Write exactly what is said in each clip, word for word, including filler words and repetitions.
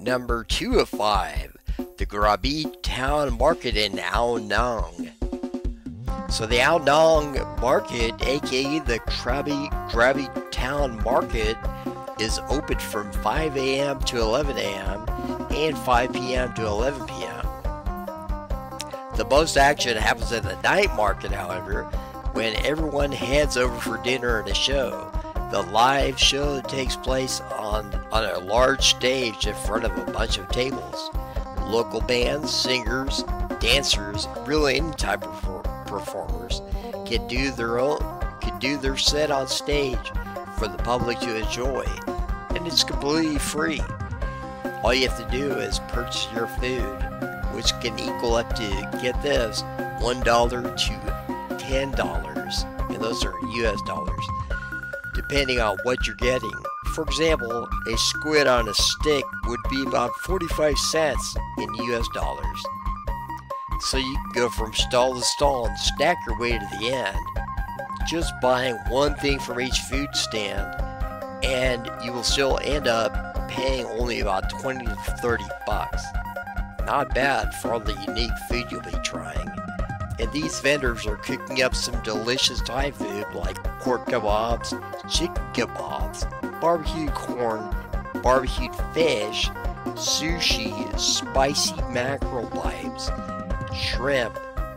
Number two of five, the Krabi Town Market in Ao Nang. So the Ao Nang Market, aka the Krabi Krabi Town Market, is open from five A M to eleven A M and five P M to eleven P M The most action happens at the night market, however, when everyone heads over for dinner and a show. The live show takes place on, on a large stage in front of a bunch of tables. Local bands, singers, dancers, really any type of performers can do their own, can do their set on stage for the public to enjoy, and it's completely free. All you have to do is purchase your food, which can equal up to, get this, one dollar to ten dollars, and those are U S dollars, depending on what you're getting. For example, a squid on a stick would be about forty-five cents in U S dollars. So you can go from stall to stall and stack your way to the end, just buying one thing from each food stand, and you will still end up paying only about twenty to thirty bucks. Not bad for all the unique food you'll be trying. And these vendors are cooking up some delicious Thai food like pork kebabs, chicken kebabs, barbecued corn, barbecued fish, sushi, spicy mackerel bites, shrimp,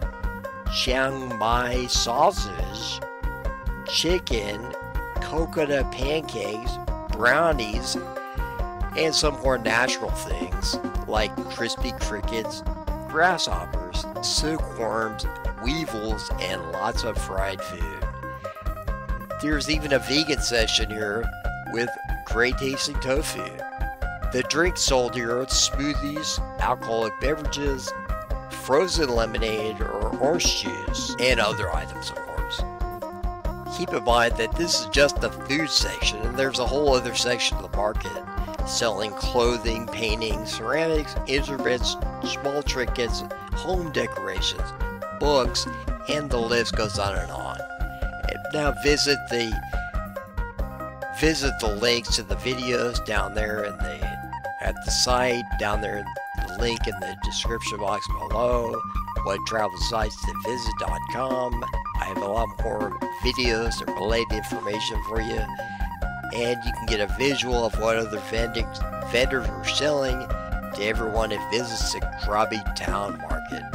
Chiang Mai sausage, chicken, coconut pancakes, brownies, and some more natural things like crispy crickets, grasshoppers, silkworms, weevils, and lots of fried food. There's even a vegan section here with great tasting tofu. The drinks sold here are smoothies, alcoholic beverages, frozen lemonade or orange juice, and other items, of course. Keep in mind that this is just the food section, and there's a whole other section of the market selling clothing, painting, ceramics, instruments, small trinkets, home decorations, books, and the list goes on and on. And now visit the visit the links to the videos down there in the at the site, down there, the link in the description box below, what travel sites to visit dot com. I have a lot more videos and related information for you, and you can get a visual of what other vending, vendors are selling to everyone that visits the Krabi Town Market.